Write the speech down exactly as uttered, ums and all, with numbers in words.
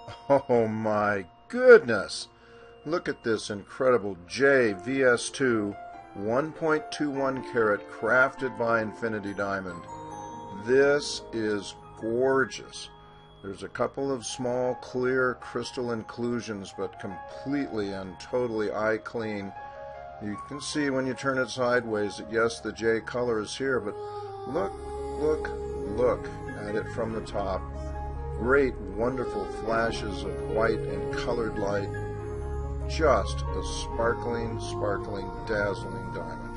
Oh my goodness! Look at this incredible J V S two one point two one carat crafted by Infinity Diamond. This is gorgeous. There's a couple of small clear crystal inclusions, but completely and totally eye clean. You can see when you turn it sideways that yes, the J color is here, but look, look, look at it from the top. Great, wonderful flashes of white and colored light. Just a sparkling, sparkling, dazzling diamond.